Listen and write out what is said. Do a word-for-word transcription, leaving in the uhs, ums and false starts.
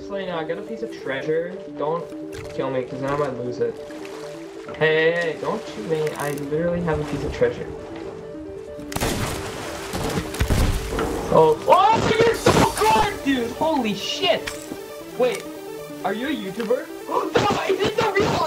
just letting you know, I got a piece of treasure. Don't kill me, because then I might lose it. Hey, hey, hey, don't shoot me. I literally have a piece of treasure. Oh, oh, you're so good, dude! Holy shit! Wait, are you a YouTuber? Oh, no, is it the real